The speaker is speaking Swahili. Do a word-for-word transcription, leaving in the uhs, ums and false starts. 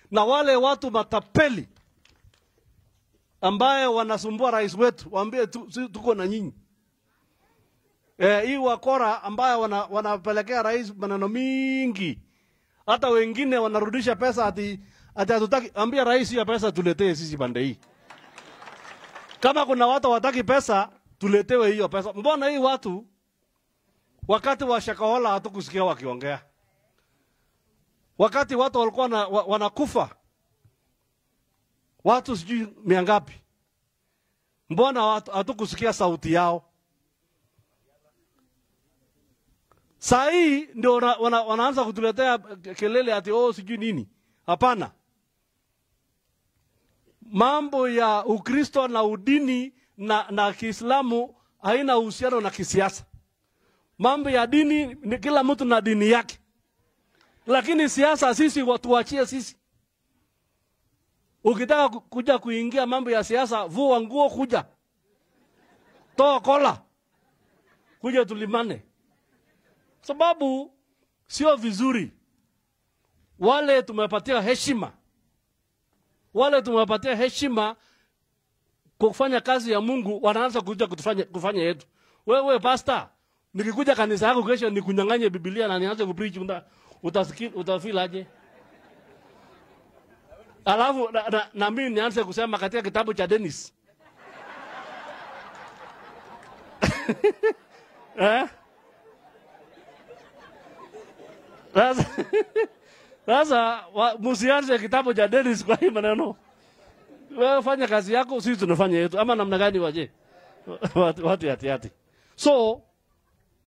Na wale watu matapeli ambaye wanasumbua rais wetu, waambie tu, tuko na nyinyi. Eh, hii wakora ambaye wana, wanapelekea rais maneno mingi. Hata wengine wanarudisha pesa ati ati hatutaki, ambia rais ya pesa tuletee sisi pande hii. Kama kuna watu wataki pesa, tuletewe hiyo pesa. Mbona hii watu wakati wa Shakahola hatukusikia wakiongea? Wakati watu walikuwa na, wanakufa watu sijui mia ngapi, mbona watu hatukusikia sauti yao? Saa hii ndio wana, wana, wanaanza kutuletea kelele ati oh sijui nini. Hapana. Mambo ya Ukristo na udini na, na Kiislamu haina uhusiano na kisiasa. Mambo ya dini ni kila mtu na dini yake. Lakini siasa sisi watuachie sisi. Ukitaka kuja kuingia mambo ya siasa, vua nguo kuja. Toa kola. Kuja tulimane. Sababu sio vizuri. Wale tumepatia heshima. Wale tumepatia heshima kufanya kazi ya Mungu, wanaanza kuja kutufanya kufanya yetu. Wewe pastor, nikikuja kanisa yako kesho nikunyang'anye Biblia na nianze kupreach, utasikia utafeel aje? Alafu na, na, na mimi nianze kusema katika kitabu cha Dennis. Eh? Sasa sasa msianze kitabu cha Dennis kwa hii maneno. Wewe fanya kazi yako, sisi tunafanya yetu. Ama namna gani waje? Watu watu yati yati. So